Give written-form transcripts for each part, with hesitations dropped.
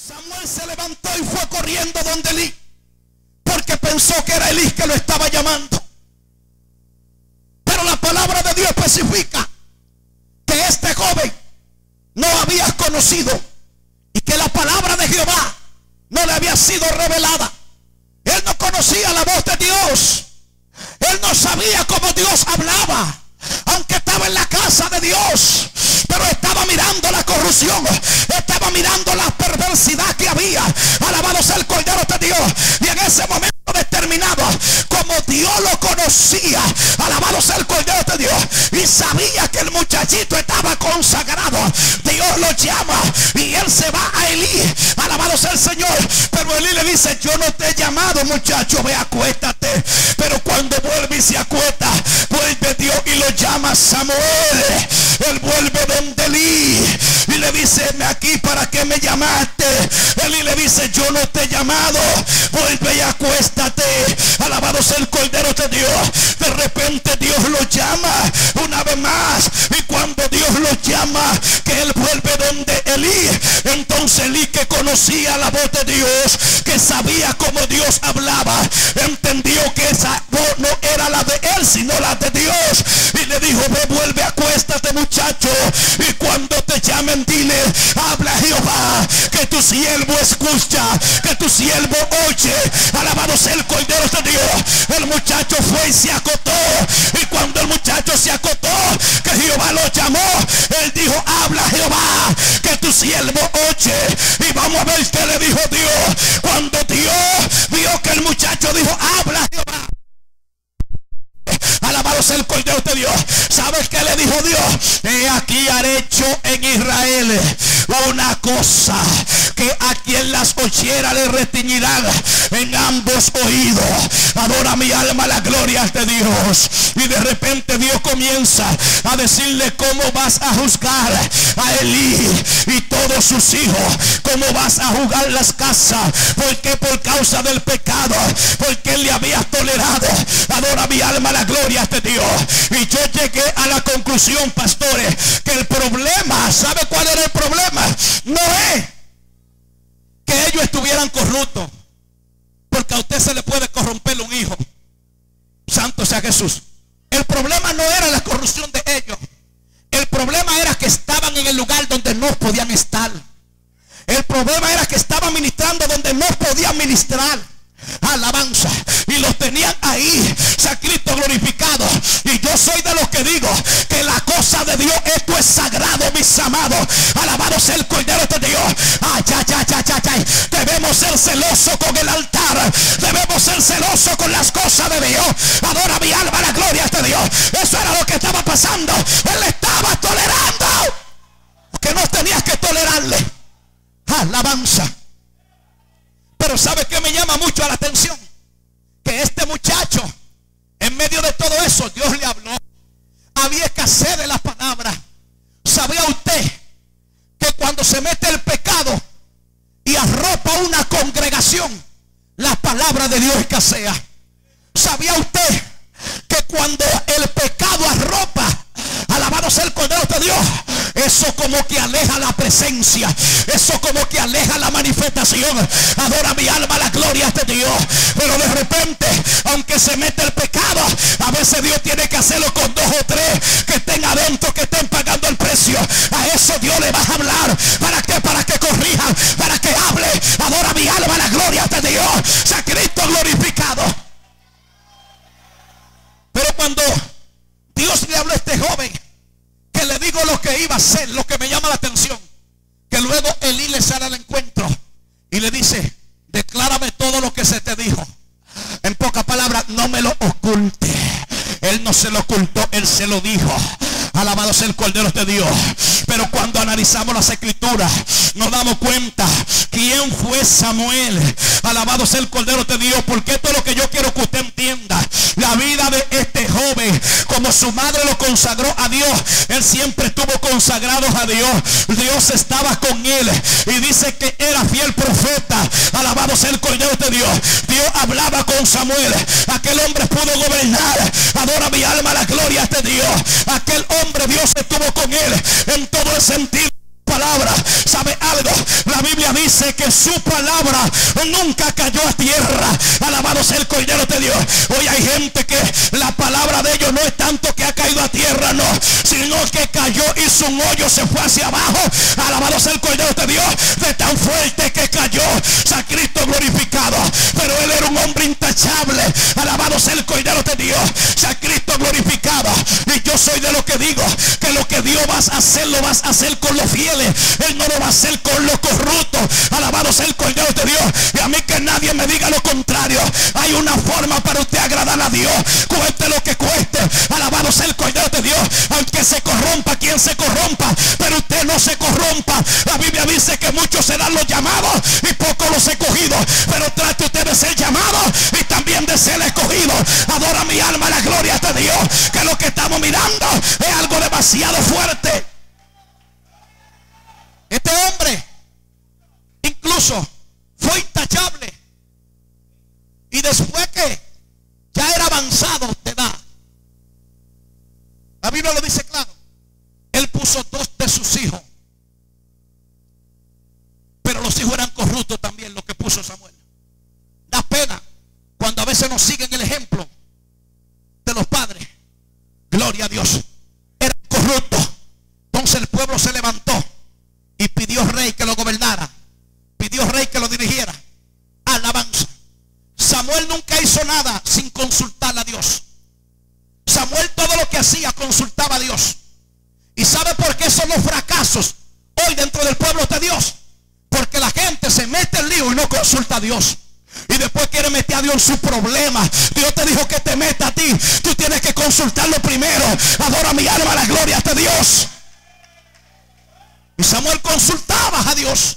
Samuel se levantó y fue corriendo donde Elí, porque pensó que era Elí que lo estaba llamando. Pero la palabra de Dios especifica que este joven no había conocido y que la palabra de Jehová no le había sido revelada. Él no conocía la voz de Dios. Él no sabía cómo Dios hablaba, aunque estaba en la casa de Dios. Pero estaba mirando la corrupción, estaba mirando la perversidad que había. Alabado sea el Cordero de Dios. Y en ese momento determinado, como Dios lo conocía, alabado sea el Cordero de Dios, y sabía que el muchachito estaba consagrado, Dios lo llama y él se va a Elí. Alabado sea el Señor. Pero Elí le dice: yo no te he llamado, muchacho, ve, acuéstate. Pero cuando vuelve y se acuesta, vuelve Dios y lo llama Samuel. Él vuelve donde Elí y le dice: ven aquí, ¿para qué me llamaste? Elí le dice: yo no te he llamado, vuelve y acuéstate. Alabado sea el Cordero de Dios. De repente Dios lo llama una vez más, y cuando Dios lo llama, que él vuelve donde Elí, entonces Elí, que conocía la voz de Dios, que sabía cómo Dios hablaba, entendió que esa voz no era la de él, sino la de Dios, y le dijo: ve, vuelve, acuéstate, muchacho, y cuando te llamen dile: habla Jehová, que tu siervo escucha, que tu siervo oye. Alabado sea el Cordero de Dios. El muchacho fue y se acotó, y cuando el muchacho se acotó, que Jehová lo llamó, él dijo: habla Jehová, que tu siervo oye. Y vamos a ver qué le dijo Dios. Cuando Dios vio que el muchacho dijo: habla Jehová, alabado sea el Cordero de Dios, ¿sabes qué le dijo Dios? He aquí haré yo en Israel una cosa, que a quien las oyera le retiñirán en ambos oídos. Adora mi alma la gloria de Dios. Y de repente Dios comienza a decirle: cómo vas a juzgar a Elí y todos sus hijos, cómo vas a juzgar las casas, porque por causa del pecado, porque él le había tolerado. Adora mi alma la gloria de Dios. Y yo llegué a la conclusión, pastores, que el problema, ¿sabe cuál era el problema? No es que ellos estuvieran corruptos, porque a usted se le puede corromper un hijo. Santo sea Jesús. El problema no era la corrupción de ellos. El problema era que estaban en el lugar donde no podían estar. El problema era que estaban ministrando donde no podían ministrar. Alabanza. Y los tenían ahí, sea Cristo glorificado. Y yo soy de los que digo que la cosa de Dios, esto es sagrado, mis amados. Alabado sea el Cordero de Dios. Ay, ay, ay, ay, ay, ay. Debemos ser celosos con el altar. Debemos ser celosos con las cosas de Dios. Adora mi alma la gloria de Dios. Eso era lo que estaba pasando. Él estaba tolerando que no tenías que tolerarle. Alabanza. Pero ¿sabe qué me llama mucho la atención? Que este muchacho, en medio de todo eso, Dios le habló. Había escasez de las palabras. ¿Sabía usted que cuando se mete el pecado y arropa una congregación, la palabra de Dios escasea? ¿Sabía usted que cuando el pecado arropa, alabado sea el Cordero de Dios, eso como que aleja la presencia, eso como que aleja la manifestación? Adora mi alma la gloria de Dios. Pero de repente, aunque se mete el pecado, a veces Dios tiene que hacerlo con 2 o 3 que estén adentro, que estén pagando el precio. A eso Dios le va a hablar. ¿Para qué? Para que corrijan, para que hable. Adora mi alma la gloria de Dios. Sea Cristo glorificado. Pero cuando Dios le habló a este joven, que le digo lo que iba a hacer, lo que me llama la atención, que luego Elí le sale al encuentro y le dice: declárame todo lo que se te dijo. En pocas palabras, no me lo oculte. Él no se lo ocultó, él se lo dijo. Alabado sea el Cordero de Dios. Pero cuando analizamos las escrituras, nos damos cuenta quién fue Samuel. Alabado sea el Cordero de Dios. Porque esto es lo que yo quiero que usted entienda. La vida de este joven, como su madre lo consagró a Dios, él siempre estuvo consagrado a Dios. Dios estaba con él y dice que era fiel profeta. Alabado sea el Cordero de Dios. Dios hablaba con Samuel. Aquel hombre pudo gobernar. Adora mi alma la gloria de Dios. Aquel hombre, Dios estuvo con él en todo el sentido palabra. ¿Sabe algo? La Biblia dice que su palabra nunca cayó a tierra. Alabado sea el Cordero de Dios. Hoy hay gente que la palabra de ellos no es tanto que ha caído a tierra, no, sino que cayó, hizo un hoyo, se fue hacia abajo. Alabado sea el Cordero de Dios. De tan fuerte que cayó, San Cristo glorificado. Pero él era un hombre intachable. Alabado sea el Cordero de Dios. San Cristo glorificado. Y yo soy de lo que digo, que lo que Dios vas a hacer, lo vas a hacer con los fieles. Él no lo va a hacer con los corruptos. Alabado sea el Cordero de Dios. Y a mí que nadie me diga lo contrario. Hay una forma para usted agradar a Dios, cueste lo que cueste. Alabado sea el Cordero de Dios. Aunque se corrompa quien se corrompa, pero usted no se corrompa. La Biblia dice que muchos serán los llamados y pocos los escogidos. Pero trate usted de ser llamado y también de ser escogido. Adora mi alma la gloria de Dios, que lo que estamos mirando es algo demasiado fuerte. Este hombre incluso fue intachable, y después que ya era avanzado de edad, la Biblia lo dice claro, él puso 2 de sus hijos, pero los hijos eran corruptos también, lo que puso Samuel. Da pena cuando a veces nos siguen el ejemplo de los padres. Gloria a Dios. Eran corruptos. Entonces el pueblo se levantó y pidió rey que lo gobernara, pidió rey que lo dirigiera. Alabanza. Samuel nunca hizo nada sin consultar a Dios. Samuel todo lo que hacía consultaba a Dios. ¿Y sabe por qué son los fracasos hoy dentro del pueblo de Dios? Porque la gente se mete en lío y no consulta a Dios. Y después quiere meter a Dios en su problema. Dios te dijo que te meta a ti. Tú tienes que consultarlo primero. Adora mi alma la gloria de Dios. Y Samuel consultaba a Dios.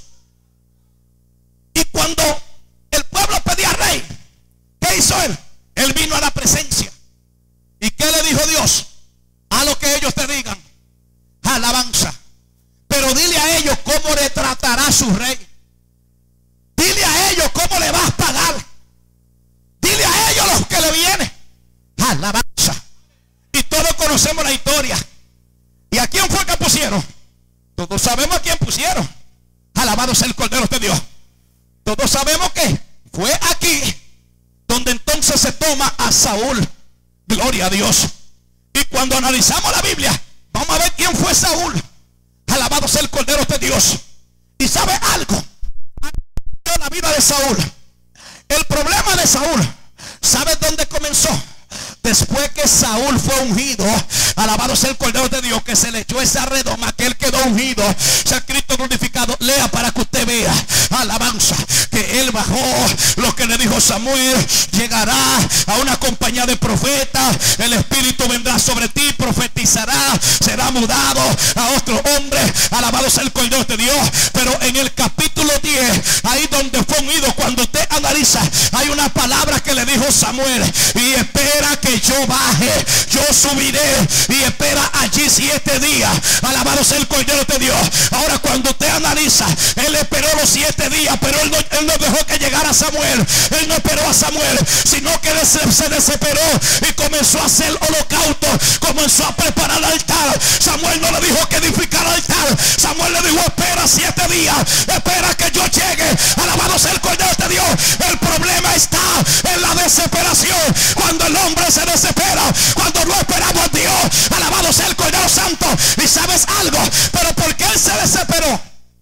Y cuando el pueblo pedía rey, ¿qué hizo él? Él vino a la presencia. ¿Y qué le dijo Dios? A lo que ellos te digan. Alabanza. Pero dile a ellos cómo le tratará su rey. Dile a ellos cómo le vas a pagar. Dile a ellos lo que le viene. Alabanza. Y todos conocemos la historia. ¿Y a quién fue que pusieron? Todos sabemos a quién pusieron. Alabado sea el Cordero de Dios. Todos sabemos que fue aquí donde entonces se toma a Saúl. Gloria a Dios. Y cuando analizamos la Biblia, vamos a ver quién fue Saúl. Alabado sea el Cordero de Dios. Y sabe algo, la vida de Saúl, el problema de Saúl, ¿sabe dónde comenzó? Después que Saúl fue ungido. Alabado sea el Cordero de Dios, que se le echó esa redoma, que él quedó ungido. Sea Cristo glorificado. Lea para que usted vea. Alabanza. Que él bajó. Lo que le dijo Samuel: llegará a una compañía de profetas. El Espíritu vendrá sobre ti, profetizará, será mudado a otro hombre. Alabado sea el Cordero de Dios. Pero en el capítulo 10, ahí donde fue ungido, cuando usted analiza, hay una palabra que le dijo Samuel: y espera que yo baje, yo subiré, y espera allí 7 días. Alabado sea el Cordero de Dios. Ahora cuando usted analiza, él esperó los 7 días, pero él no dejó que llegara Samuel. Él no esperó a Samuel, sino que él se desesperó y comenzó a hacer holocausto, comenzó a preparar el altar. Samuel no le dijo que edificara el altar. Samuel le dijo: espera 7 días, espera que yo llegue. Alabado sea el Cordero de Dios. El problema está en la desesperación. Cuando el hombre se desespera, cuando no esperamos a Dios. Alabado sea el Cordero Santo. Y sabes algo, pero ¿por qué él se desesperó?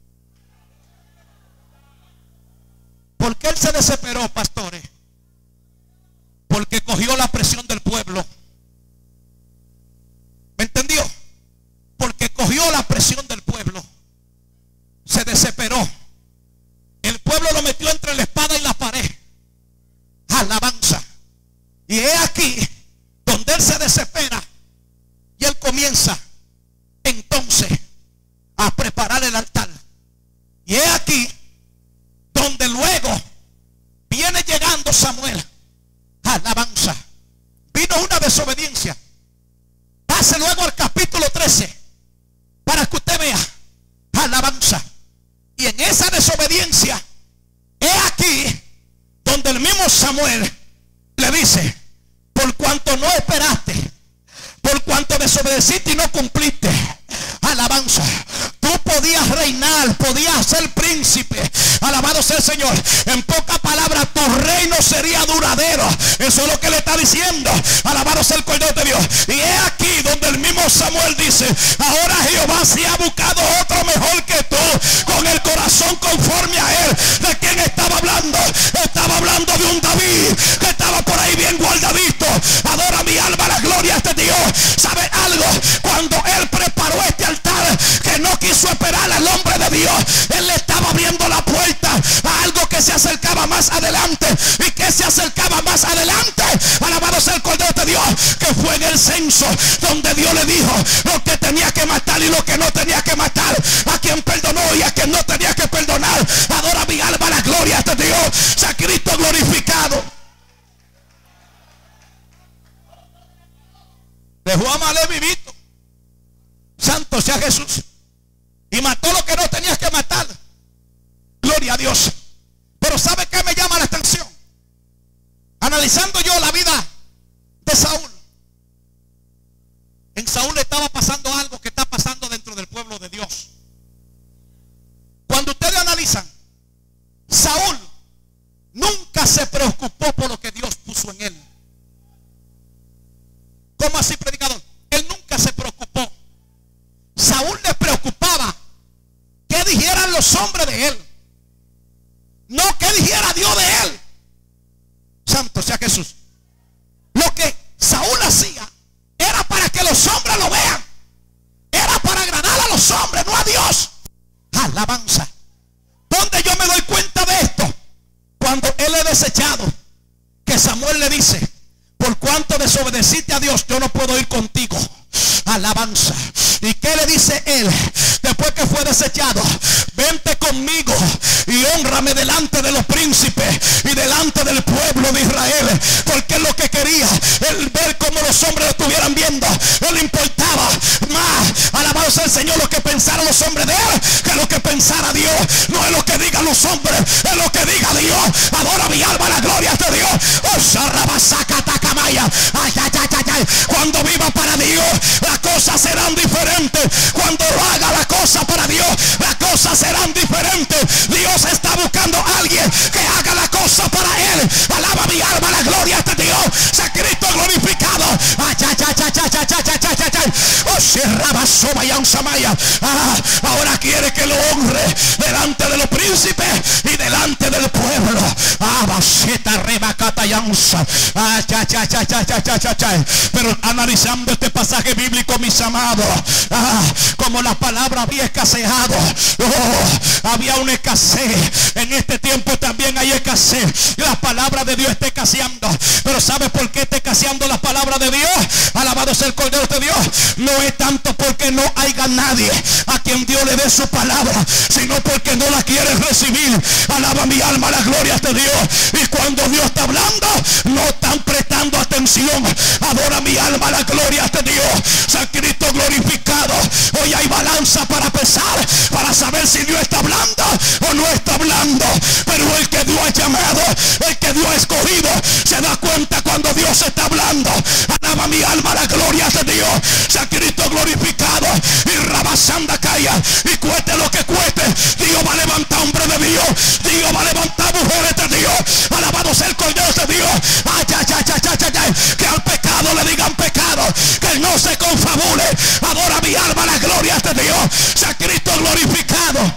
¿Por qué él se desesperó, pastores? Porque cogió la presión del pueblo. ¿Me entendió? Porque cogió la presión del pueblo. Se desesperó. El pueblo lo metió entre la espada y la pared. Alabanza. Y es aquí donde él se desespera y él comienza entonces a preparar el altar. Y es aquí donde luego viene llegando Samuel. Alabanza. Vino una desobediencia. Pase luego al capítulo 13 para que usted vea. Alabanza. Y en esa desobediencia es aquí donde el mismo Samuel le dice: por cuanto no esperaste, por cuanto desobedeciste y no cumpliste, alabanza, tú podías reinar Alabado sea el Señor. En pocas palabras, tu reino sería duradero. Eso es lo que le está diciendo. Alabado sea el Cordero de Dios. Y es aquí donde el mismo Samuel dice: ahora Jehová se ha buscado otro mejor que tú, con el corazón conforme a él. ¿De quién estaba hablando? Estaba hablando de un David que estaba por ahí bien guardadito. Adora mi alma la gloria a este Dios. ¿Sabe algo? Cuando él preparó este altar, que no quiso esperar al hombre de Dios, él le estaba abriendo la puerta a algo que se acercaba más adelante. ¿Y que se acercaba más adelante? Alabado sea el Cordero de Dios, que fue en el censo donde Dios le dijo lo que tenía que matar y lo que no tenía que matar, a quien perdonó y a quien no tenía que perdonar. Adora mi alma la gloria a este Dios. Sea Cristo glorificado. Dejó a Amalek vivito. Santo sea Jesús. Y mató lo que no tenía que matar. Gloria a Dios. Pero ¿sabe qué me llama la atención? Analizando yo la vida de Saúl. En Saúl le estaba pasando algo que está pasando dentro del pueblo de Dios. Cuando ustedes analizan, Saúl nunca se preocupó por lo que Dios puso en él. ¿Cómo así, predicador? Él nunca se preocupó. Saúl le preocupaba qué dijeran los hombres de él, no qué dijera Dios de él. Santo sea Jesús. Lo que Saúl hacía era para que los hombres lo vean. Era para agradar a los hombres, no a Dios. Alabanza. ¿Dónde yo me doy cuenta de esto? Cuando él es desechado, que Samuel le dice: por cuanto desobedeciste a Dios, yo no puedo ir contigo. Alabanza. ¿Y qué le dice él después que fue desechado? Vente conmigo y hónrame delante de los príncipes y delante del pueblo de Israel. Porque es lo que quería, el ver cómo los hombres lo estuvieran viendo. No le importaba más, alabado sea el Señor, lo que pensaran los hombres de él, que lo que pensara Dios. No es lo que digan los hombres, es lo que diga Dios. Adora mi alma la gloria de Dios. Cuando viva para Dios, las cosas serán diferentes. Cuando haga la cosa para Dios, las cosas serán diferentes. Dios está buscando a alguien que haga la cosa para él. Alaba mi alma la gloria de Dios. Sea Cristo glorificado. Ahora quiere que lo honre delante de los príncipes y delante del pueblo. Pero analizando este pasaje bíblico, mis amados, como la palabra había escaseado, había una escasez. En este tiempo también hay escasez. La palabra de Dios está escaseando. Pero ¿sabe por qué está escaseando la palabra de Dios? Alabado sea el Cordero de Dios. No es tanto porque no haya nadie a quien Dios le dé su palabra, sino porque no la quiere recibir. Alaba mi alma la gloria de Dios. Y cuando Dios está hablando, no están prestando atención. Adora mi alma la gloria de Dios. Sea Cristo glorificado. Hoy hay balanza para pesar, para saber si Dios está hablando o no está hablando. Pero el que Dios ha llamado, el que Dios ha escogido, se da cuenta cuando Dios está hablando. Alaba mi alma la gloria de Dios. Sea Cristo glorificado. Y rabasanda calla, y cueste lo que cueste, Dios va a levantar hombres de Dios. Dios va a levantar mujeres de Dios. Alabado sea el Cordero de Dios. Que al pecado le digan pecado, que no se confabule. Adora mi alma la gloria de Dios. Sea Cristo glorificado.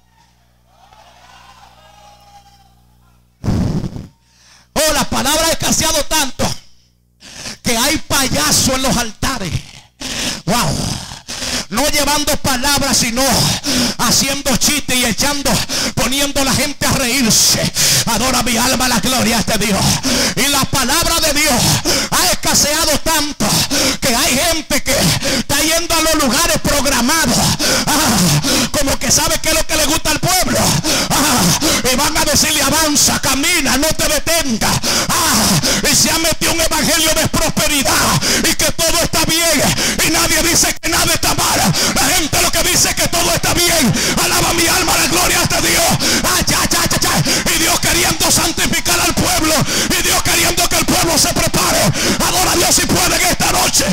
Oh, la palabra ha escaseado tanto que hay payasos en los altares. Wow. No llevando palabras, sino haciendo chistes y poniendo a la gente a reírse. Adora mi alma la gloria de Dios. Y la palabra de Dios ha escaseado tanto que hay gente que está yendo a los lugares programados, como que sabe qué es lo que le gusta al pueblo, y van a decirle: avanza, camina, no te detengas. Y se ha metido un evangelio de prosperidad y que todo está bien, y nadie dice que nada está mal. La gente lo que dice es que todo está bien. Alaba mi alma la gloria de Dios. Y Dios queriendo santificar al pueblo, y Dios queriendo que el pueblo se prepare. Adora a Dios si puede en esta noche.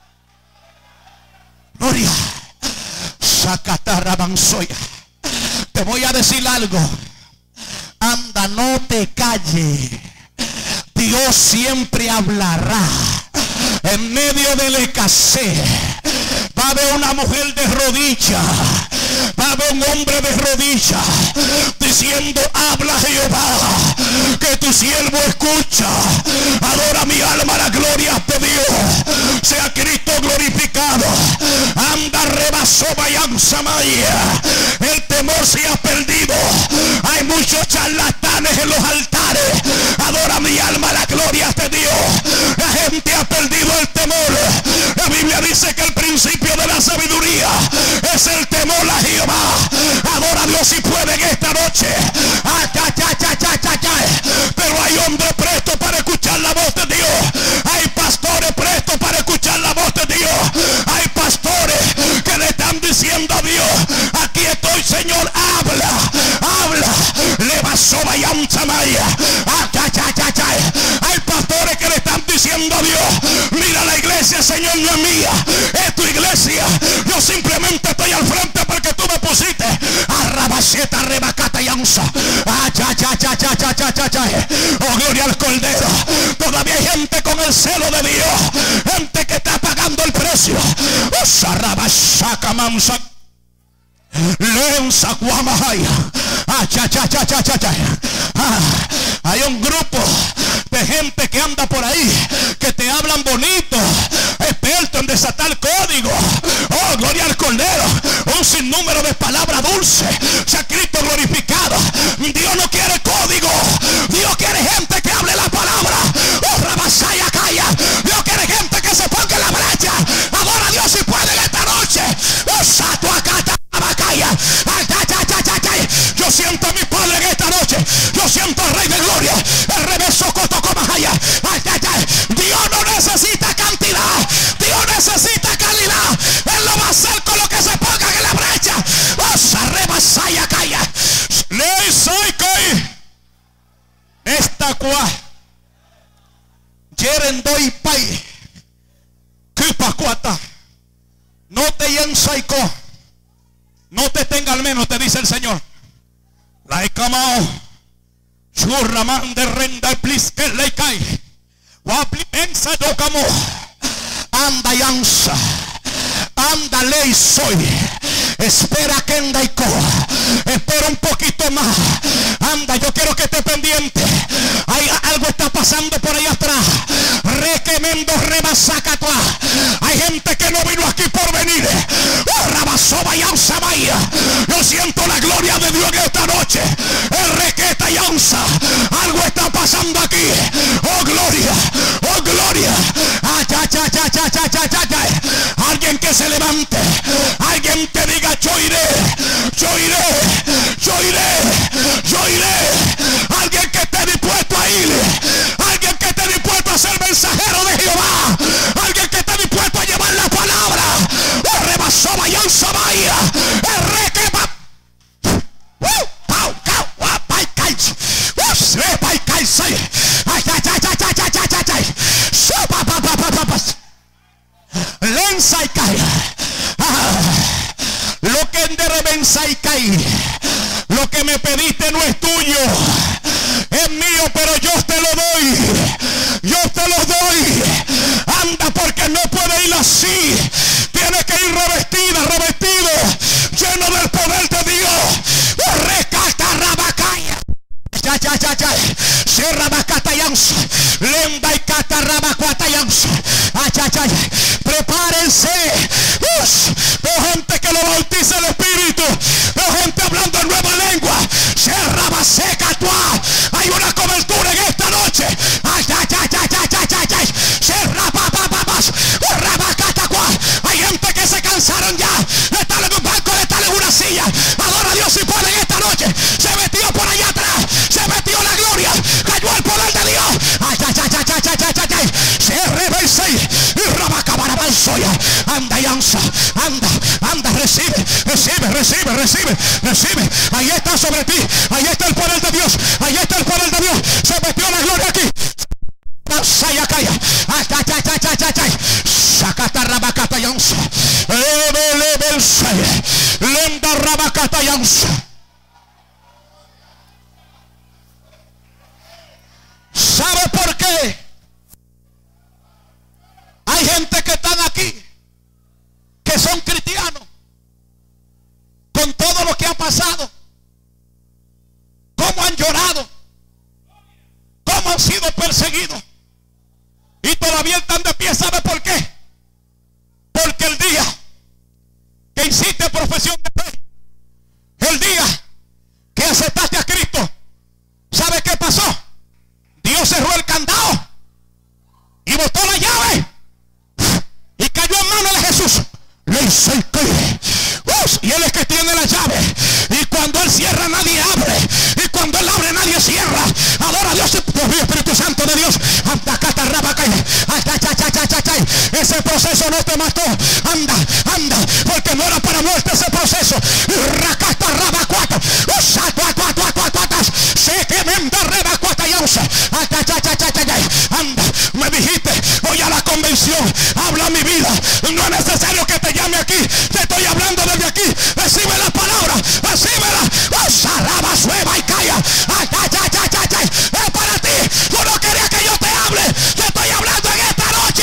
Gloria. Sacatarra mansoya. Te voy a decir algo. calle, Dios siempre hablará. En medio de la escasez va a haber una mujer de rodillas, va a haber un hombre de rodillas diciendo: habla Jehová, que tu siervo escucha. Adora mi alma la gloria de Dios, sea Cristo glorificado. Anda rebasó Bayam Samaya. El temor se ha perdido. Hay muchos charlatanes en los altares. Adora mi alma la gloria de Dios. La gente ha perdido el temor. La Biblia dice que el principio de la sabiduría es el temor a Jehová. Adora a Dios si puede en esta noche. Pero hay hombres prestos para escuchar la voz de Dios. Hay pastores prestos para escuchar la voz de Dios. Hay pastores que le están diciendo a Dios: aquí estoy, Señor, habla, habla. Le basó Bayam Samaya. Hay pastores que le están diciendo a Dios: mira, la iglesia, Señor, no es mía, es tu iglesia. Yo simplemente estoy al frente porque tú me pusiste. Arrabaceta, rebacata y ansa. Oh, gloria al Cordero. Todavía hay gente con el celo de Dios, gente que está pagando el precio. Oh, sarrabasaca mansa. Lenza guamahaya. Hay un grupo de gente que anda por ahí que te hablan bonito, experto en desatar código. Oh, gloria al Cordero. Un sinnúmero de palabras dulces. Sea Cristo glorificado. Dios no quiere código. Dios quiere gente que hable la palabra. Oh, rabasaya calla. Dios quiere gente que se ponga en la brecha. Adora a Dios si puede en esta noche. Oh, satuacata. Yo siento a mi Padre en esta noche. Yo siento al Rey de Gloria. El reverso cotocomajaya. Dios no necesita cantidad. Dios necesita calidad. Él lo va a hacer con lo que se ponga en la brecha. Rebasaya calla. Ley soy coi. Esta cua. Yeren doy pai. Kipacuata. No te yensaiko. No te tenga al menos, te dice el Señor. La ecamao. Churraman de renda plis que le cae. Wapli pensa docamo. Anda yansa. Anda ley soy. Espera que endaico. Espera un poquito más. Anda, yo quiero que esté pendiente. Algo está pasando por ahí atrás. Requemendo rebasacatua. Hay gente que no vino aquí por venir. Yo siento la gloria de Dios en esta noche. El requeta y onza. Algo está pasando aquí. Oh, gloria. Oh, gloria. Alguien que se levante. Alguien que diga: yo iré. Yo iré. Yo iré. Yo iré. Alguien que esté dispuesto a ir. Alguien que esté dispuesto a ser mensajero de Jehová. Alguien que esté dispuesto a llevar la palabra. Oh, rebasó Bayán Samaya. El requema. Lenza y cae. Lo que enderevenza y cae. Lo que me pediste no es tuyo, es mío, pero yo te lo doy. Yo te lo doy. Anda, porque no puede ir así. Tiene que ir revestida, revestido, lleno del poder de Dios. Recata rabacaya. Serrabacatayans. Lenda y catarrabacuatayans. Prepárense. Veo gente que lo bautiza el Espíritu. Veo gente hablando en nueva lengua. Hay una cobertura en esta noche. Hay gente que se cansaron ya de estar en un banco, de estar en una silla. Adora a Dios si puede en esta noche. Se metió por allá atrás. Se metió la gloria. Cayó el poder de Dios. Se reverse y rabacabarabanzoya. Anda y ansa. Anda, anda, recibe, recibe, recibe, recibe, recibe. Ahí está sobre ti. Ahí está el poder de Dios. Ahí está el poder de Dios. Se metió la gloria aquí. Sacata rabacata yansa. Lenda rabacata yansa. cómo han llorado, cómo han sido perseguidos, y todavía están de pie. ¿Sabe por qué? Porque el día que hiciste profesión de fe, el día que aceptaste a Cristo, ¿sabe qué pasó? Dios cerró el candado y botó la llave y cayó en manos de Jesús. Y Él es que tiene la llave, y cuando Él cierra nadie abre, y cuando Él abre nadie cierra. Adora a Dios. Dios mío, Espíritu Santo de Dios. Ese proceso no te mató. Anda, anda, porque no era para muerte ese proceso. Anda, me dijiste, voy a la convención, habla mi vida. No es necesario que te llame aquí, te estoy hablando desde aquí. Recibe la palabra, recíbela. Y calla. Es para ti. Tú no querías que yo te hable, te estoy hablando en esta noche.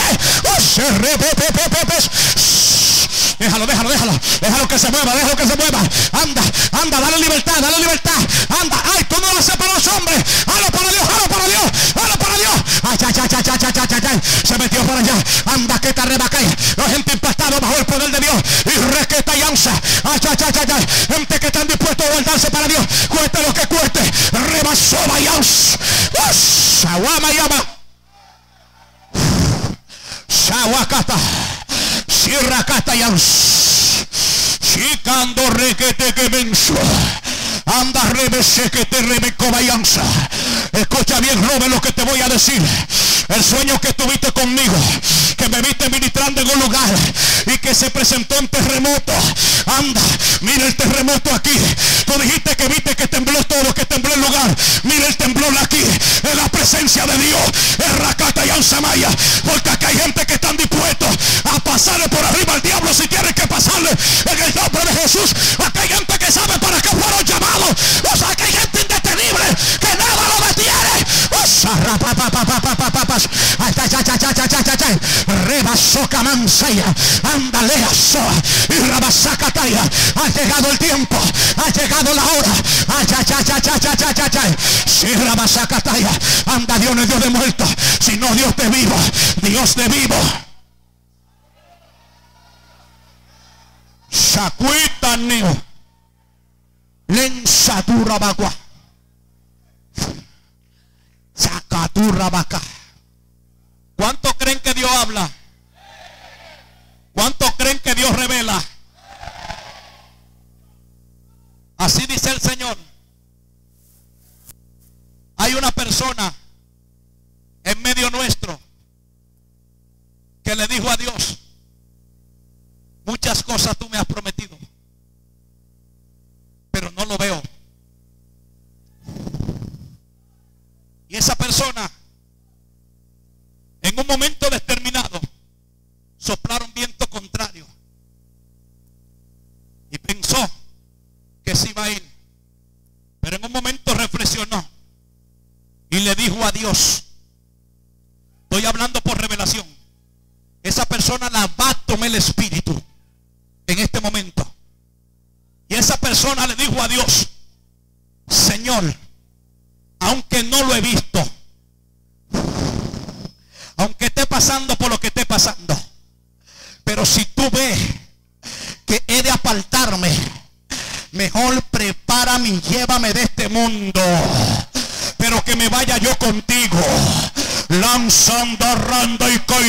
Déjalo que se mueva, déjalo que se mueva. Anda, anda, dale libertad, dale libertad. Anda, ay, tú no lo haces para los hombres. Halo para Dios, halo para Dios, halo para Dios. Ay, se metió por allá. Anda, que te arrebacay. La gente impactada bajo el poder de Dios. Y requeta y ansa. Ay, gente que están dispuestos a guardarse para Dios. Cueste lo que cueste. Rebasó y ansa. Shawama llama. Shawakata. Shirrakata y ansa. Chicando requete que menso. Anda, rebese que te rebecobayanza. Escucha bien, Robert, lo que te voy a decir. El sueño que tuviste conmigo, que me viste ministrando en un lugar y que se presentó un terremoto. Anda, mira el terremoto aquí. Tú dijiste que viste que tembló todo, que tembló el lugar. Mira el temblor aquí, en la presencia de Dios. Es Rakata y Ansamaya. Porque aquí hay gente que están dispuestos a pasarle por arriba al diablo si tienen que pasarle en el nombre de Jesús. Aquí hay gente que sabe para qué fueron llamados. O sea, que hay gente indetenible que nada lo detiene. O sea, rebasoca mansaya, ándale a soa y rabasacataya. Ha llegado el tiempo, ha llegado la hora. Si rabasacataya, anda, Dios no es Dios de muertos, sino Dios de vivo, Dios de vivo. Sacuita neo lensatura bagua sacatura vaca. ¿Cuántos creen que Dios habla? ¿Cuántos creen que Dios revela? Así dice el Señor. Hay una persona en medio nuestro que le dijo a Dios: muchas cosas tú me has prometido, pero no lo veo. Y esa persona, en un momento determinado, soplaron viento contrario y pensó que se iba a ir, pero en un momento reflexionó y le dijo a Dios, estoy hablando por revelación, esa persona la va a tomar el espíritu en este momento. Y esa persona le dijo a Dios: Señor, aunque no lo he visto, aunque esté pasando por lo que esté pasando, pero si tú ves que he de apartarme, mejor prepárame y llévame de este mundo, pero que me vaya yo contigo. Lanzando randa y coi.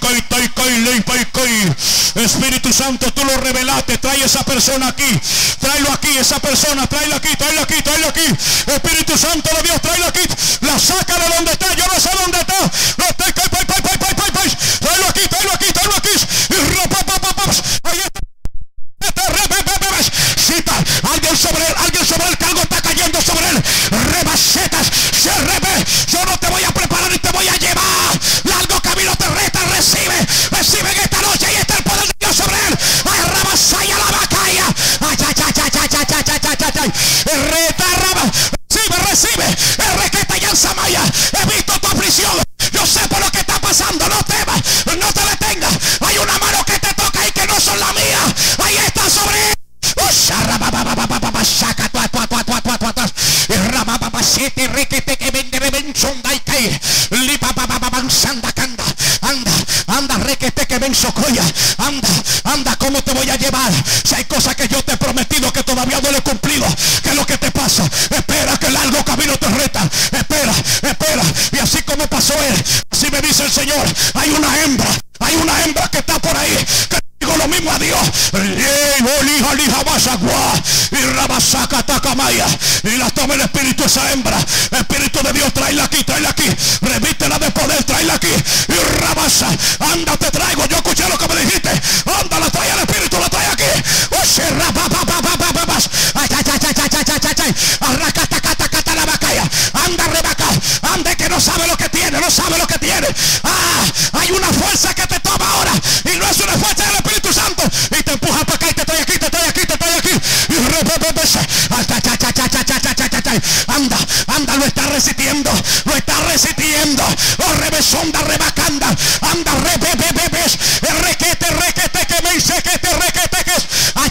Espíritu Santo, tú lo revelaste. Trae esa persona aquí, tráelo aquí, esa persona, tráela aquí. Espíritu Santo de Dios, tráelo aquí. La saca de donde está, yo no sé dónde está. Tráelo aquí. Ahí está. Alguien sobre él, que algo está cayendo sobre él. Rebasetas, yo no te voy a preparar ni te voy a llevar. Largo camino te resta, recibe en esta noche. Ahí está el poder de Dios sobre él. Ay, rabasaya la bacaya. Recibe, el requeta y en Samaya. He visto tu aflicción, yo sé por lo que está pasando. No temas, no te detengas. Hay una mano que te toca y que no son la mía. Ahí está sobre él. requete que vende rebenchonda y que lipa sanda canda. Anda, requete que ven socoya. Anda, ¿cómo te voy a llevar? Si hay cosas que yo te he prometido que todavía no le he cumplido, ¿qué es lo que te pasa? Espera que el largo camino te reta. Espera. Y así como pasó él, así me dice el Señor, hay una hembra que está por ahí, que digo lo mismo a Dios. Y la toma el Espíritu, esa hembra. Espíritu de Dios, tráela aquí. Revítela de poder, tráela aquí. Y rabasa, anda, te traigo. Yo escuché lo que me dijiste. Anda, la trae el Espíritu, la trae aquí. Anda, rebaca. Anda, que no sabe lo que tiene. Hay una fuerza que te toma ahora. Y no es una fuerza del Espíritu Santo. Y te empuja para acá y te trae aquí. Y anda, lo está resistiendo. Oh, rebesonda, rebacanda. Anda, rebebebes. Requete, que me dice que te requete, que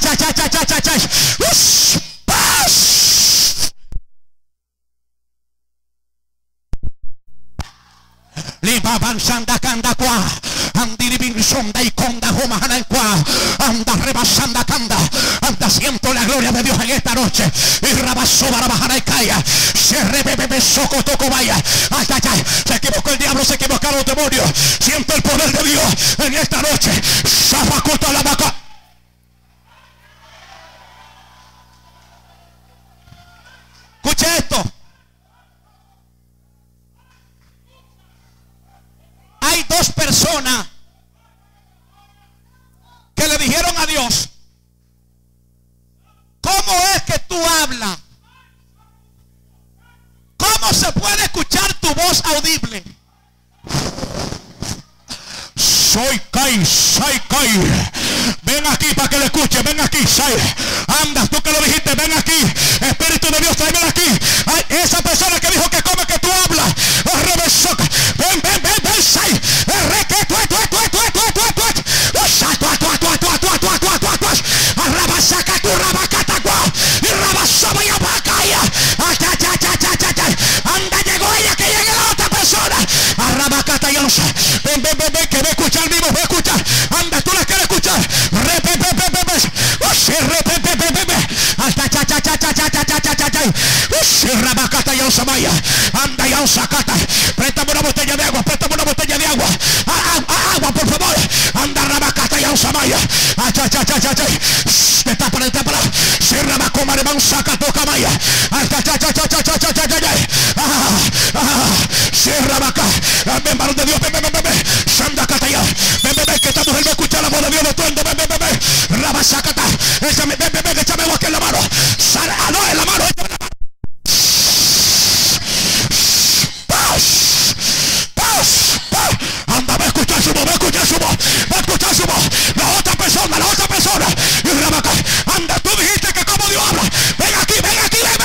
Liba banzanda canda qua. Andiribin sonda y conda humana en qua. Anda rebasanda canda. Anda, siento la gloria de Dios en esta noche. Y rabasó para bajar y calla. Se rebebe soco toco vaya. Se equivocó el diablo, se equivocaron los demonios. Siento el poder de Dios en esta noche. Zapacuta la vaca. Escuche esto. Hay dos personas que le dijeron a Dios: ¿cómo es que tú hablas? ¿Cómo se puede escuchar tu voz audible? Soy Kai. Ven aquí para que le escuche. Ven aquí, Sai. Anda, tú que lo dijiste, ven aquí. Espíritu de Dios, tráeme aquí. Ay, esa persona que dijo que come que tú hablas. Ven, Sai. Arrabasaca tu rabacatagua. Y rabasaba y abacaya. Anda, llegó ella, que llegue la otra persona. Arrabacata y onza. Ven, que ve a escuchar vivo, ve a escuchar. Anda, tú la quieres escuchar. Rabacata y onza maya. Anda y onza cata. Préstame una botella de agua. Agua, por favor. Anda, rabacata y onza maya. Está para. Se rabacoma de mansaca toca maya. Se rabaca. Ven, varón de Dios, ven. Sanda cataya. Ven, que esta mujer va a escuchar la voz de Dios de tuendo. Ven. Rabasacata. Ven, échame agua aquí en la mano. No, en la mano, échame la mano. Anda, va a escuchar su voz. La otra persona. Y rabaca. Anda, tú dijiste que como Dios habla. Ven aquí, ven.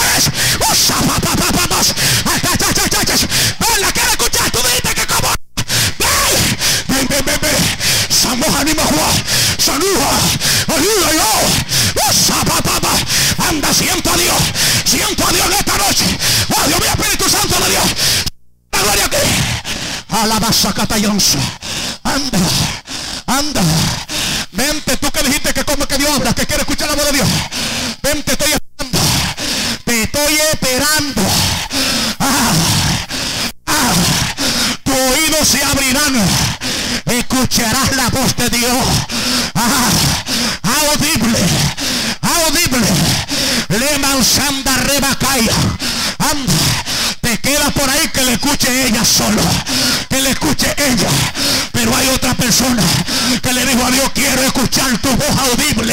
Ven, la quiero escuchar. Tú dijiste que como. Ven. Samoja ni majua. Saluja. Ayuda yo. Anda, siento a Dios en esta noche. Oh, Dios mío, Espíritu Santo de Dios. La gloria aquí. Alabaza catayonza. Anda. Vente, tú que dijiste que como que Dios habla, que quiere escuchar la voz de Dios. Vente, te estoy esperando. Tu oído se abrirán. Escucharás la voz de Dios. Audible. Le mansanda rebacaya. Anda. Te queda por ahí que le escuche ella solo. Que le escuche ella. Pero hay otra persona que le dijo a Dios: quiero escuchar tu voz audible.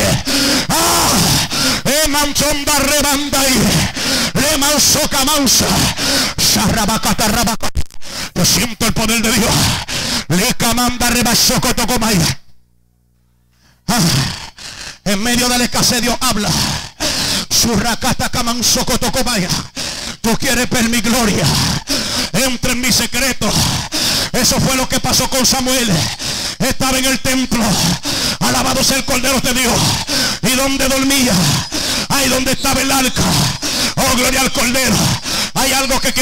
Mansonda rebanda y le mansoca mansa. Sarrabacata rabacata. Yo siento el poder de Dios. Le camanda rebasoco tocomaya. En medio de la escasez Dios habla. Surracata camansoco tocomaya. Tú quieres ver mi gloria. Entra en mi secreto. Eso fue lo que pasó con Samuel. Estaba en el templo. Alabado sea el Cordero de Dios. Y donde dormía, ahí donde estaba el arca. Oh, gloria al Cordero. Hay algo que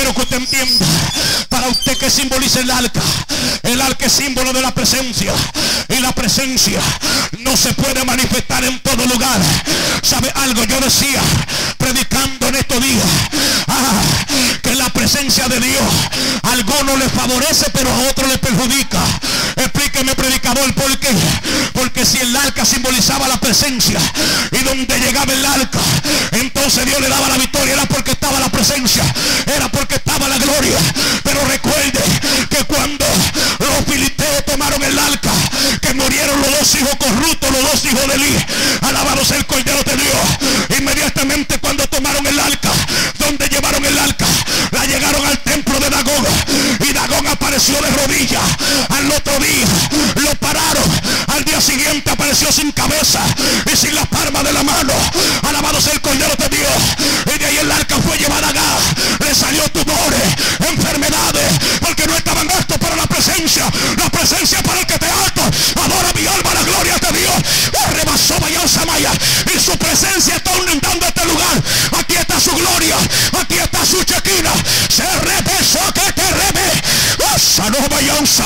simboliza el arca? El arca es símbolo de la presencia. Y la presencia no se puede manifestar en todo lugar. ¿Sabe algo? Yo decía, predicando en estos días, que la presencia de Dios a algunos les favorece, pero a otros les perjudica. Explíqueme, predicador, ¿por qué? Porque si el arca simbolizaba la presencia, y donde llegaba el arca, entonces Dios le daba la victoria, era porque estaba la presencia, era porque estaba la gloria. Pero recuerde que cuando los filisteos tomaron el arca, que murieron los dos hijos corruptos, los dos hijos de Elí, alabado sea el Cordero de Dios, inmediatamente cuando tomaron el arca, donde llevaron el arca, la llegaron al templo de Dagón, y Dagón apareció de rodillas. Al otro día lo pararon, al día siguiente apareció sin cabeza y sin las palmas de la mano, alabado sea el Cordero de Dios. Y de ahí el arca fue llevada acá, le salió tumores, enfermedades, porque no estaban aptos para la presencia. La presencia para el que te alto. Adora mi alma la gloria de Dios. Rebasó Bayán Samaya, y su presencia está inundando este lugar. Aquí está su gloria, aquí está su chequina. Se repesó que te rebe. Sanó Bayanza.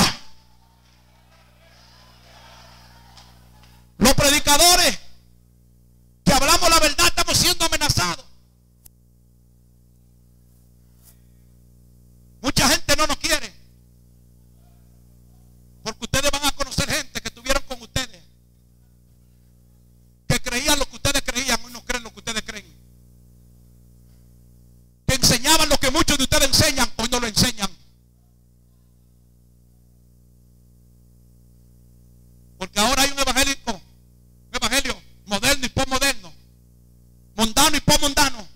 Los predicadores que hablamos la verdad estamos siendo amenazados. Mucha gente no nos quiere, porque ustedes van a conocer gente que estuvieron con ustedes, que creían lo que ustedes creían, hoy no creen lo que ustedes creen, que enseñaban lo que muchos de ustedes enseñan, hoy no lo enseñan. Porque ahora hay un evangelio moderno y postmoderno, mundano y postmundano.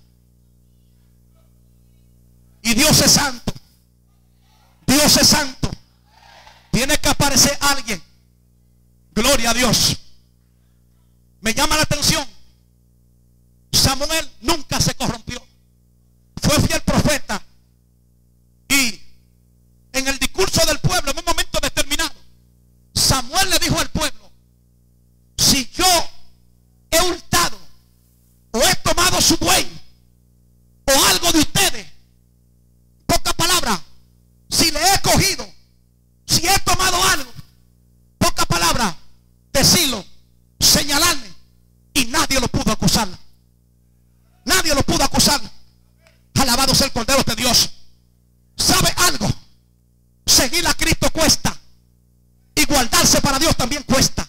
Y Dios es santo. Dios es santo. Tiene que aparecer alguien. Gloria a Dios. Me llama la atención. Samuel nunca se corrompió. Fue fiel profeta. Y en el discurso del pueblo, en un momento determinado, Samuel le dijo al pueblo: si yo he hurtado o he tomado su buey o algo de ustedes, poca palabra, si le he cogido, si he tomado algo, poca palabra, decirlo, señalarme, y nadie lo pudo acusar. Nadie lo pudo acusar. Alabado sea el Cordero de Dios. ¿Sabe algo? Seguir a Cristo cuesta, y guardarse para Dios también cuesta.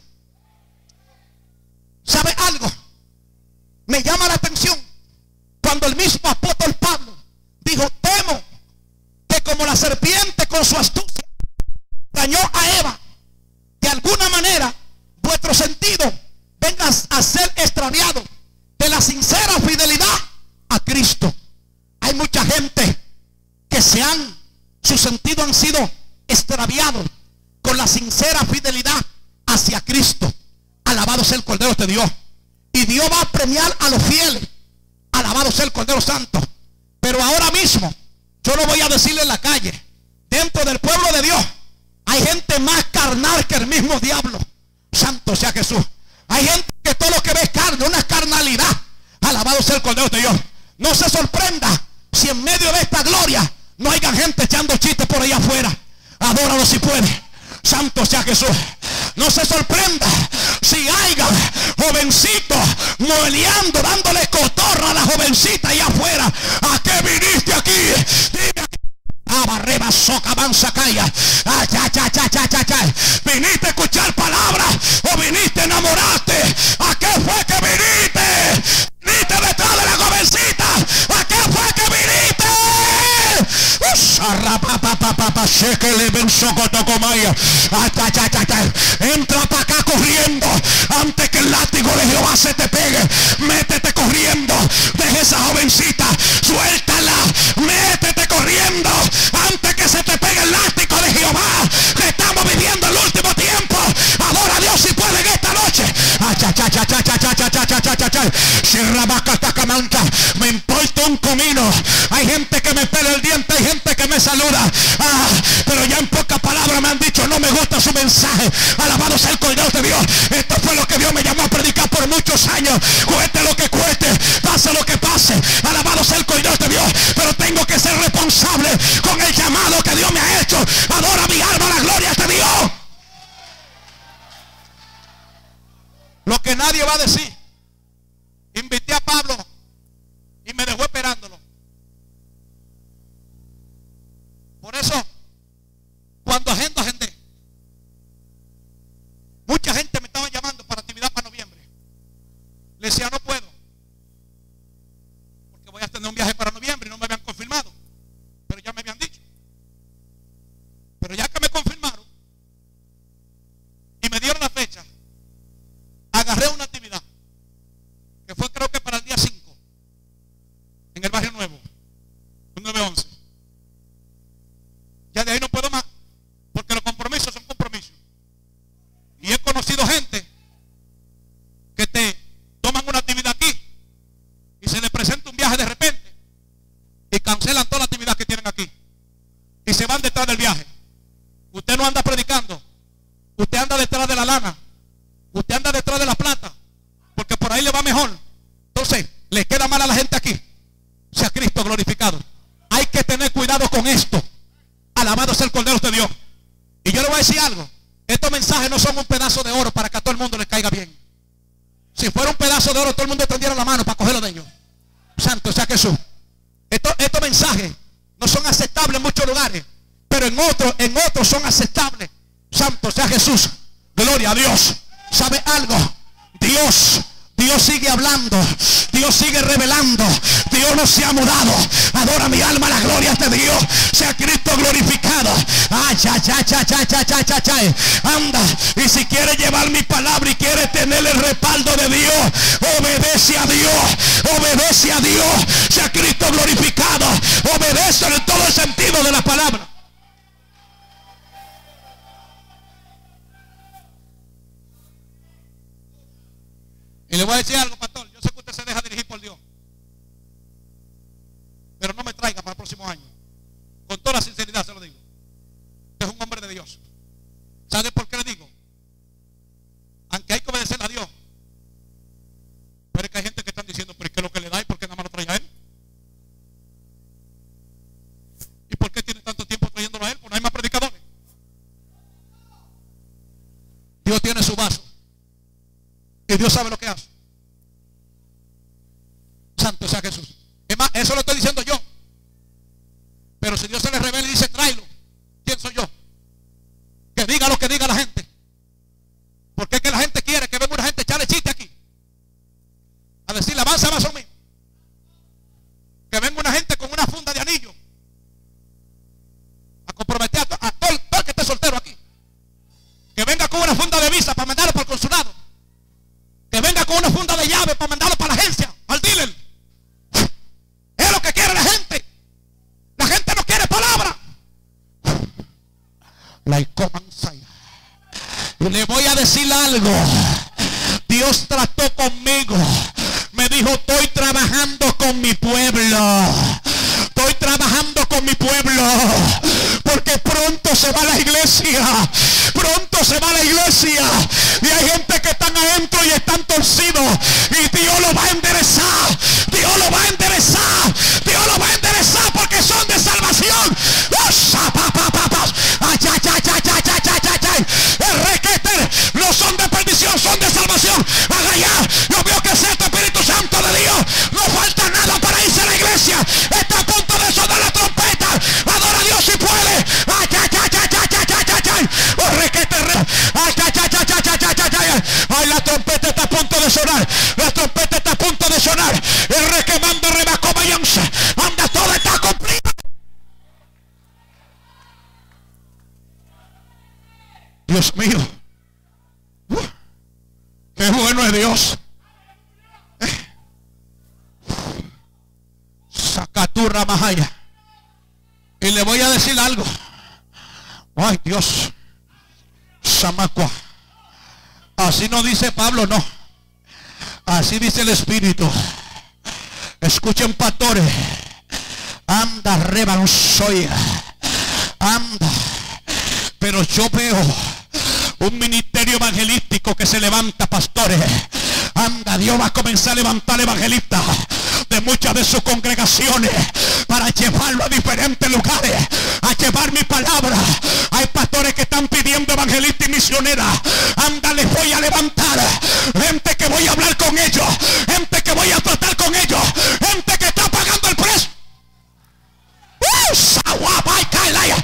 ¿Sabe algo? Me llama la atención cuando el mismo apóstol Pablo dijo: temo que como la serpiente con su astucia dañó a Eva, de alguna manera vuestro sentido venga a ser extraviado de la sincera fidelidad a Cristo. Hay mucha gente que sus sentidos han sido extraviados con la sincera fidelidad hacia Cristo. Alabado sea el Cordero de Dios. Y Dios va a premiar a los fieles. Alabado sea el Cordero Santo. Pero ahora mismo, yo lo voy a decirle en la calle, dentro del pueblo de Dios hay gente más carnal que el mismo diablo. Santo sea Jesús. Hay gente que todo lo que ve es carne, una carnalidad. Alabado sea el Cordero de Dios. No se sorprenda si en medio de esta gloria no haya gente echando chistes por allá afuera. Adóralo si puede. Santo sea Jesús. No se sorprenda si haya jovencitos moleando, dándole cotorra a la jovencita allá afuera. ¿A qué viniste aquí? Dime aquí. Abarreba, soca, mansa, calla. ¿Viniste a escuchar palabras o viniste a enamorarte? ¿A qué fue que viniste? ¿Viniste detrás de la jovencita? ¿A qué fue que viniste? Entra para acá corriendo antes que el látigo de Jehová se te pegue. Métete corriendo. Deja esa jovencita, suéltala. Métete corriendo antes que se te pegue el látigo de Jehová, que estamos viviendo el último tiempo. Adora a Dios si puede en esta noche. Me importa un comino. Hay gente que me pela el diente, hay gente que me saluda, pero ya en pocas palabras me han dicho: no me gusta su mensaje. Alabado sea el Cordero de Dios. Esto fue lo que Dios me llamó a predicar por muchos años. Cueste lo que cueste, pase lo que pase. Alabado sea el Cordero de Dios. Pero tengo que ser responsable con el llamado que Dios me ha hecho. Por eso, cuando agendé, mucha gente me estaba llamando para actividad para noviembre. Le decía, no puedo, porque voy a tener un viaje para noviembre y no me habían confirmado, pero ya me habían dicho. Pero ya que me confirmaron y me dieron la fecha, agarré una actividad que fue, creo que para el día 5, en el Barrio Nuevo, un 911. Ya de ahí no puedo más, porque los compromisos son compromisos. Y he conocido gente que te toman una actividad aquí y se les presenta un viaje de repente y cancelan toda la actividad que tienen aquí y se van detrás del viaje. Usted no anda predicando, usted anda detrás de la lana, usted anda detrás de la plata, porque por ahí le va mejor. Entonces le queda mal a la gente aquí. Sea Cristo glorificado. Hay que tener cuidado con esto. Alabado sea el Cordero de Dios. Y yo le voy a decir algo. Estos mensajes no son un pedazo de oro para que a todo el mundo le caiga bien. Si fuera un pedazo de oro, todo el mundo tendiera la mano para cogerlo de ellos. Santo sea Jesús. Estos mensajes no son aceptables en muchos lugares, pero en otros son aceptables. Santo sea Jesús. Gloria a Dios. ¿Sabe algo? Dios sigue hablando, Dios sigue revelando, Dios no se ha mudado. Adora mi alma la gloria de Dios. Sea Cristo glorificado. Anda, y si quiere llevar mi palabra y quiere tener el respaldo de Dios, obedece a Dios, obedece a Dios. Sea Cristo glorificado, obedece en todo el sentido de la palabra. Y le voy a decir algo, pastor. Yo sé que usted se deja dirigir por Dios, pero no me traiga para el próximo año. Con toda la sinceridad se lo digo. Usted es un hombre de Dios. ¿Sabe por qué le digo? Aunque hay que obedecer a Dios, pero es que hay gente que están diciendo, pero es que lo que le da y por qué nada más lo trae a él. ¿Y por qué tiene tanto tiempo trayéndolo a él? Pues no hay más predicadores. Dios tiene su vaso. Y Dios sabe lo que hace. Santo sea Jesús. Es más, eso lo estoy diciendo yo. Pero si Dios se le revela y dice, tráelo, ¿quién soy yo? Que diga lo que diga la gente. Porque es que la gente quiere que venga una gente a echarle chiste aquí, a decirle, avanza más o menos. Que venga una gente con una funda de anillo a comprometer a todo el que esté soltero aquí. Que venga con una funda de visa para mandarlo para el consulado. Que venga con una funda de llave para mandarlo para la agencia, al dealer. Es lo que quiere la gente. La gente no quiere palabra. Y le voy a decir algo. Dios trató conmigo. Me dijo, estoy trabajando con mi pueblo. Estoy trabajando con mi pueblo. Porque pronto se va la iglesia. Pronto se va la iglesia. Y hay gente que están adentro y están torcidos. Y Dios lo va a enderezar. Dios lo va a enderezar. Dios lo va a enderezar porque son de salvación. El requete no son de perdición, son de salvación. Haga ya. Yo veo que es el Espíritu Santo de Dios. No falta nada para irse a la iglesia. Está a punto de sonar la trompeta. Adora a Dios si puede. Ay, la trompeta está a punto de sonar. La trompeta está a punto de sonar. El rey que manda rebacó bayanza. Anda, todo está cumplido. Dios mío. Qué bueno es Dios. Sacaturra Mahaya. Y le voy a decir algo. Ay, Dios. Samacua. Así no dice Pablo, no. Así dice el Espíritu. Escuchen, pastores. Anda, rebansoya. Anda. Pero yo veo un ministerio evangelístico que se levanta, pastores. Anda, Dios va a comenzar a levantar evangelistas de muchas de sus congregaciones para llevarlo a diferentes lugares, a llevar mi palabra. Hay pastores que están pidiendo evangelistas y misioneras. Anda, les voy a levantar gente que voy a hablar con ellos, gente que voy a tratar con ellos, gente que está pagando el precio.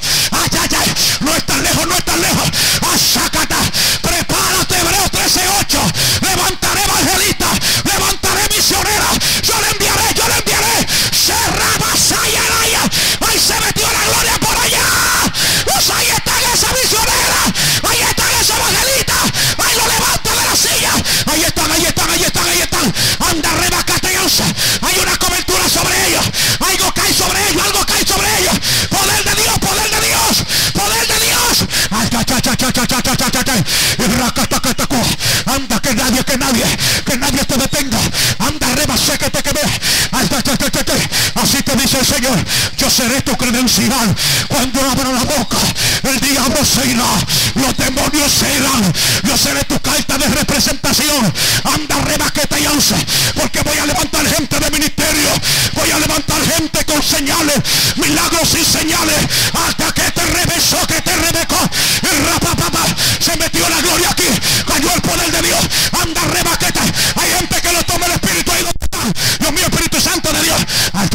Sácata. Prepárate, Hebreos 13:8. Levantaré evangelistas, levantaré misioneras. Yo le enviaré, yo le enviaré. Cerraba Sayalaya. Ahí se metió la gloria por allá. Pues ahí están esas misioneras. Ahí están esos evangelistas. Ahí lo levanta de la silla. Ahí están, ahí están, ahí están, ahí están. Anda, reba, castellanza. Hay una cobertura sobre ellos. Algo cae sobre ellos, algo cae sobre ellos. Poder de Dios, poder de Dios, poder de Dios. Anda, que nadie te detenga. Anda, reba, séquete que ve. Así te dice el Señor. Yo seré tu credencial. Cuando abra la boca, el diablo se irá, los demonios se irán. Yo seré tu carta de representación. Anda, reba, que te lance, porque voy a levantar gente de ministerio. Voy a levantar gente con señales, milagros y señales. Hasta que te revesó, que te rebecó. Se metió la gloria aquí. Cayó el poder de Dios. Anda, reba, que te. Hay gente que lo toma el Espíritu. Ahí donde está. Dios mío, Espíritu Santo de Dios.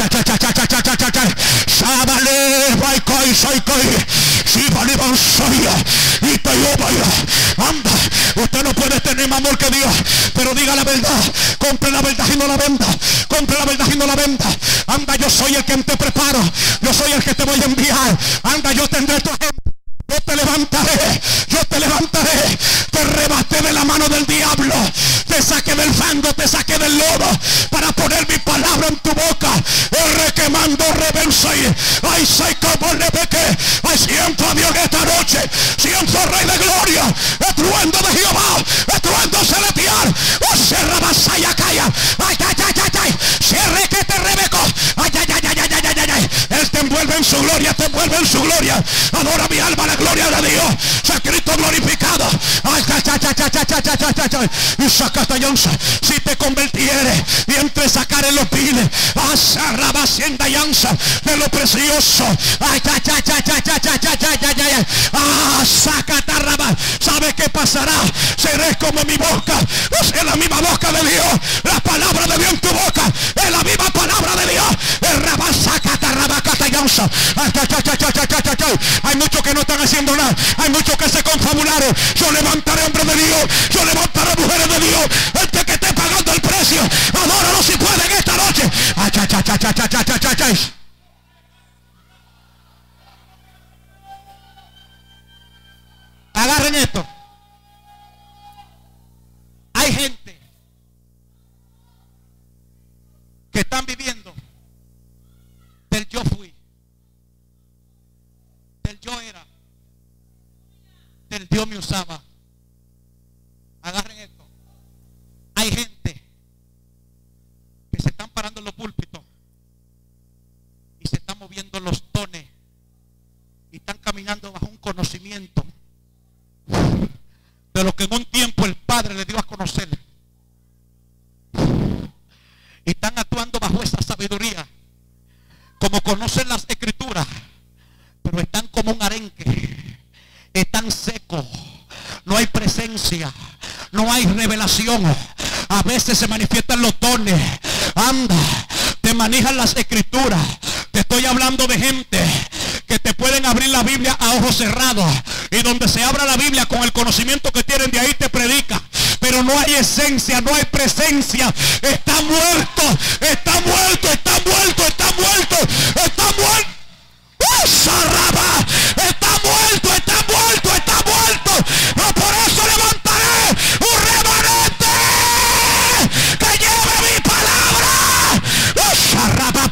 Sábale, baikoi, soikoi. Si vale, vansoya. Y te vaya. Anda, usted no puede tener más amor que Dios. Pero diga la verdad. Compre la verdad y no la venda. Compre la verdad y no la venda. Anda, yo soy el que te preparo. Yo soy el que te voy a enviar. Anda, yo tendré tu agenda. Yo te levantaré, yo te levantaré, te rebaté de la mano del diablo, te saqué del fango, te saqué del lodo, para poner mi palabra en tu boca. Requemando reversa. Ay, soy como le pequé. Ay, siento a Dios en esta noche, siento Rey de Gloria, estruendo de Jehová, estruendo celestial. Oh, cierra vasaya calla. Ay, ay, ay, ay, ay. Cierre que te rebecó. Ay, ay, ay, ay, ay, ay, ay, ay. Él te envuelve en su gloria, te envuelve en su gloria. Adora mi alma la gloria de Dios. Sea Cristo glorificado. Ay, ay, ay, ay, ay, ay, ay, ay, ay. Y sacaste yanza. Si te convirtieres y entre sacar en los piles, asarraba hacienda yanza de lo precioso. Ay, ay, ay, ay, ay, ay, ay, ay, ay, ay, ay. Ah, sacatarraba. ¿Sabe qué pasará? Seré como mi boca. Es la misma boca de Dios. La palabra de Dios en tu boca. Es la misma palabra de Dios. Hay muchos que no están haciendo nada. Hay muchos que se confabularon. Yo levantaré hombres de Dios. Yo levantaré mujeres de Dios. El que esté pagando el precio, adóralo si puede en esta noche. Agarren esto. Hay gente que están viviendo del yo fui, del yo era, del Dios me usaba. Agarren esto. Hay gente que se están parando en los púlpitos y se están moviendo los tones y están caminando bajo un conocimiento de lo que en un tiempo el Padre le dio a conocer, y están actuando bajo esa sabiduría, como conocen las escrituras, pero están como un arenque, están secos, no hay presencia, no hay revelación. A veces se manifiestan los dones. Anda, te manejan las escrituras. Te estoy hablando de gente que te pueden abrir la Biblia a ojos cerrados, y donde se abra la Biblia con el conocimiento que tienen de ahí te predica, pero no hay esencia, no hay presencia. Está muerto, está muerto, está muerto, está muerto, está muerto. ¡Sarraba! Está muerto, está muerto, está muerto. No, por eso levantaré un remanente que lleve mi palabra. ¡Sarraba!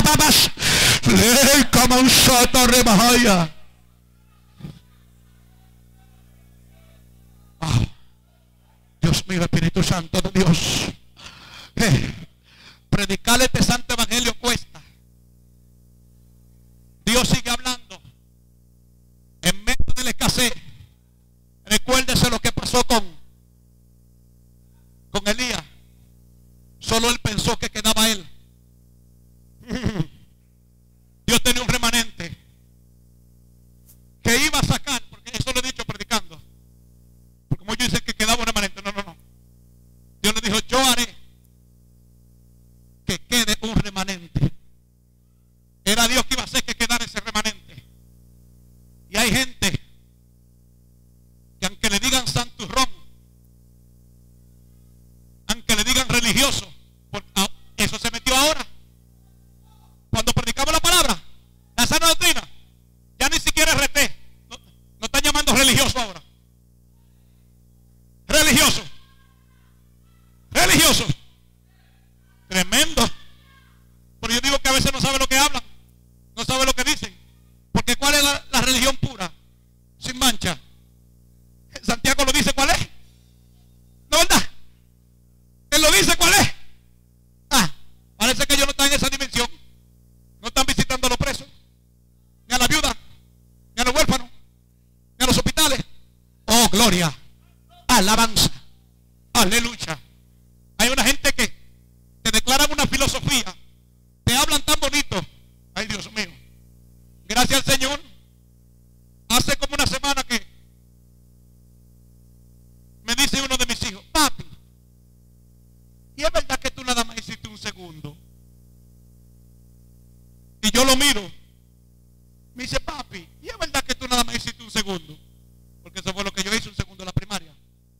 ¡Le camanzata rebajaya! Dios mío, Espíritu Santo de Dios. Predicarle este santo evangelio cuesta. Dios sigue hablando en medio de la escasez. Recuérdese lo que pasó con Elías. Solo él pensó que quedaba él. Dios tenía un remanente que iba a sacar, porque eso lo he dicho predicando, porque como yo dice que quedaba un remanente. No. Dios le dijo: yo haré que quede un remanente. Era Dios que iba a hacer que quedara ese remanente. Y hay gente que hablando religioso ahora. Religioso. Religioso. Tremendo. Pero yo digo que a veces no sabe lo que hablan. No sabe lo que dicen. Porque ¿cuál es la religión pura? Sin mancha. Santiago lo dice cuál es. ¿No verdad? Él lo dice cuál es. Ah, parece que ellos no están en esa dimensión. No están visitando a los presos, ni a la viuda, ni a los huérfanos, ni a los hospitales. Oh, gloria. Alabanza. Aleluya. Hay una gente que te declaran una filosofía, te hablan tan bonito. Ay, Dios mío. Gracias al Señor. Hace como una semana que me dice uno de mis hijos: papi, ¿y es verdad que tú nada más hiciste un segundo? Y yo lo miro. Me dice: papi, ¿y es verdad que tú nada más hiciste un segundo? Porque eso fue lo que yo hice, un segundo en la primaria.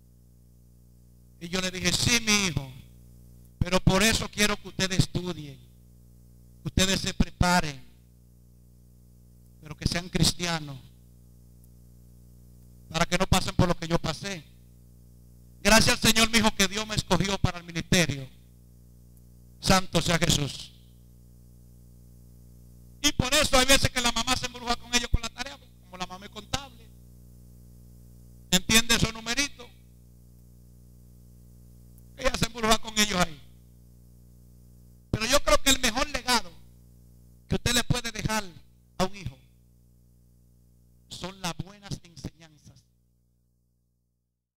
Y yo le dije: sí, mi hijo, pero por eso quiero que ustedes estudien, que ustedes se preparen, pero que sean cristianos, para que no pasen por lo que yo pasé. Gracias al Señor, mi hijo, que Dios me escogió para el ministerio. Santo sea Jesús.